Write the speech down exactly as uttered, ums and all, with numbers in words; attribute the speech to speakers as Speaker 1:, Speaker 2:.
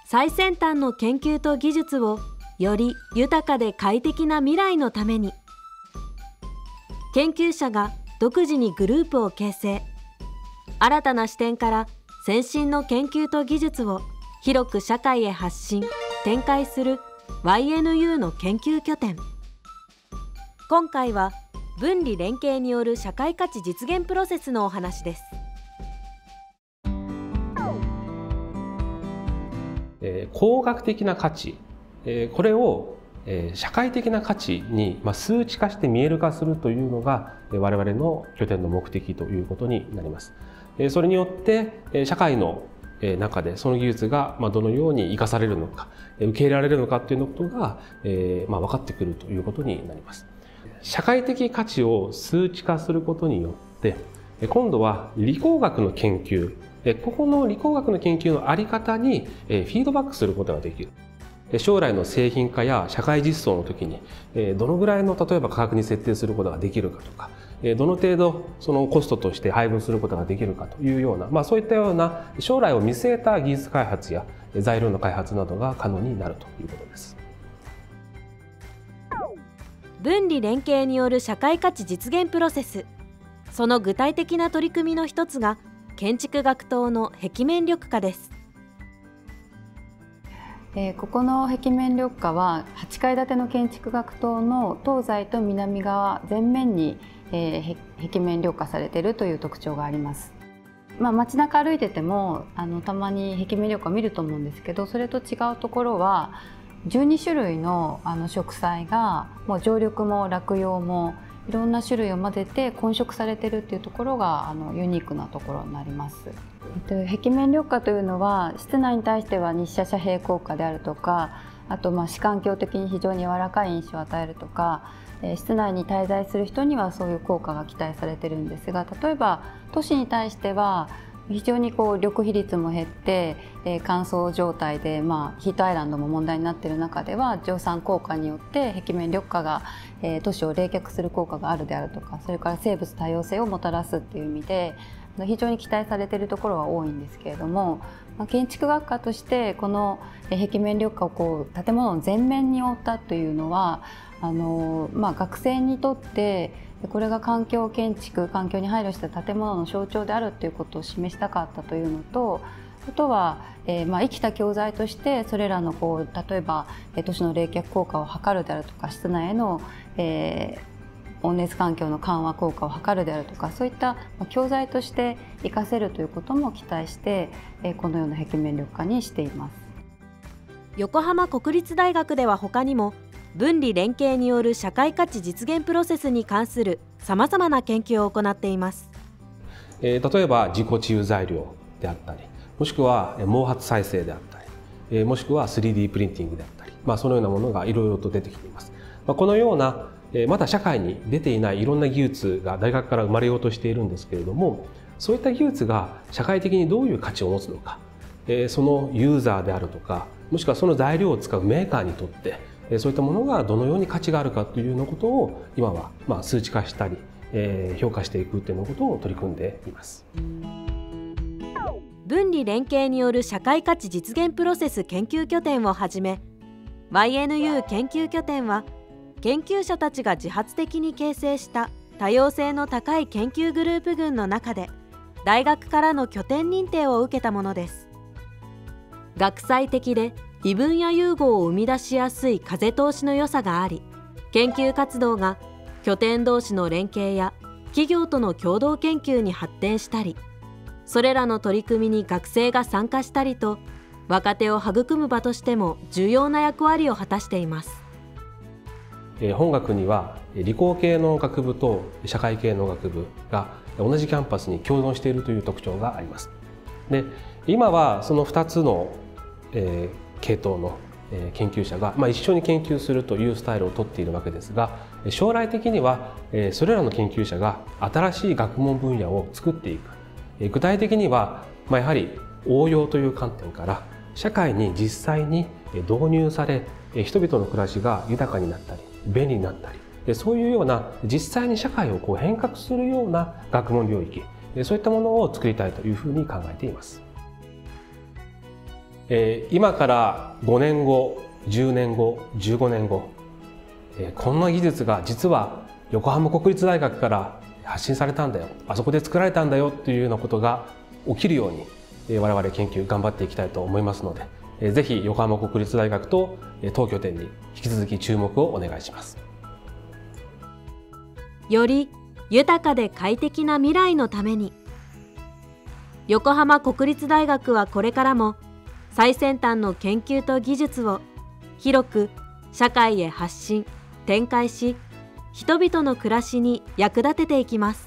Speaker 1: 最先端の研究と技術をより豊かで快適な未来のために、研究者が独自にグループを形成、新たな視点から先進の研究と技術を広く社会へ発信・展開する ワイエヌユー の研究拠点。今回は分離連携による社会価値実現プロセスのお話です。
Speaker 2: えー、工学的な価値、えー、これを、えー、社会的な価値に、まあ、数値化して見える化するというのが、えー、我々の拠点の目的ということになります。えー、それによって、えー、社会の中でその技術がどのように生かされるのか、受け入れられるのかということが、えーまあ、分かってくるということになります。社会的価値を数値化することによって今度は理工学の研究、ここの理工学の研究の在り方にフィードバックすることができる。将来の製品化や社会実装の時にどのぐらいの例えば価格に設定することができるかとか、どの程度そのコストとして配分することができるかというような、まあ、そういったような将来を見据えた技術開発や材料の開発などが可能になるということです。
Speaker 1: 分離連携による社会価値実現プロセス、その具体的な取り組みの一つが建築学棟の壁面緑化です。
Speaker 3: えー、ここの壁面緑化ははちかい建ての建築学棟の東西と南側全面に、えー、壁面緑化されているという特徴があります。まあ、街中歩いててもあのたまに壁面緑化を見ると思うんですけど、それと違うところはじゅうにしゅるいのあの植栽がもう常緑も落葉もいろんな種類を混ぜて混植されているっていうところがあのユニークなところになります。えっと、壁面緑化というのは室内に対しては日射遮蔽効果であるとか、あとまあ視環境的に非常に柔らかい印象を与えるとか、えー、室内に滞在する人にはそういう効果が期待されてるんですが、例えば都市に対しては非常にこう緑比率も減って、えー、乾燥状態で、まあ、ヒートアイランドも問題になっている中では蒸散効果によって壁面緑化が、えー、都市を冷却する効果があるであるとか、それから生物多様性をもたらすっていう意味で非常に期待されているところは多いんですけれども、まあ、建築学科としてこの壁面緑化をこう建物の全面に覆ったというのはあの、まあ、学生にとってこれが環境建築、環境に配慮した建物の象徴であるということを示したかったというのと、あとは、えーまあ、生きた教材としてそれらのこう例えば都市の冷却効果を測るであるとか、室内への、えー、温熱環境の緩和効果を測るであるとか、そういった教材として活かせるということも期待して、えー、このような壁面緑化にしています。
Speaker 1: 横浜国立大学では他にも分離連携による社会価値実現プロセスに関するさまざまな研究を行っています。
Speaker 2: えー、例えば自己治癒材料であったり、もしくは毛髪再生であったり、えー、もしくは スリーディー プリンティングであったり、まあ、そのようなものがいろいろと出てきています。まあ、このような、えー、まだ社会に出ていないいろんな技術が大学から生まれようとしているんですけれども、そういった技術が社会的にどういう価値を持つのか、えー、そのユーザーであるとか、もしくはその材料を使うメーカーにとってそういったものがどのように価値があるかというようなことを今はまあ数値化したり、えー、評価していくというようなことを取り組んでいます。
Speaker 1: 分離連携による社会価値実現プロセス研究拠点をはじめ ワイエヌユー 研究拠点は研究者たちが自発的に形成した多様性の高い研究グループ群の中で大学からの拠点認定を受けたものです。学際的で異分野融合を生み出しやすい風通しの良さがあり、研究活動が拠点同士の連携や企業との共同研究に発展したり、それらの取り組みに学生が参加したりと、若手を育む場としても重要な役割を果たしています。
Speaker 2: 本学には理工系の学部と社会系の学部が同じキャンパスに共存しているという特徴があります。で、今はそのふたつの、えー系統の研究者がまあ一緒に研究するというスタイルをとっているわけですが、将来的にはそれらの研究者が新しい学問分野を作っていく。具体的にはまあやはり応用という観点から社会に実際に導入され、人々の暮らしが豊かになったり便利になったり、そういうような実際に社会をこう変革するような学問領域、そういったものを作りたいというふうに考えています。 えー、今からごねんご、じゅうねんご、じゅうごねんご、えー、こんな技術が実は横浜国立大学から発信されたんだよ、あそこで作られたんだよというようなことが起きるように、えー、我々研究頑張っていきたいと思いますので、えー、ぜひ横浜国立大学と当拠点に引き続き注目をお願いします。
Speaker 1: より豊かで快適な未来のために、横浜国立大学はこれからも最先端の研究と技術を広く社会へ発信・展開し、人々の暮らしに役立てていきます。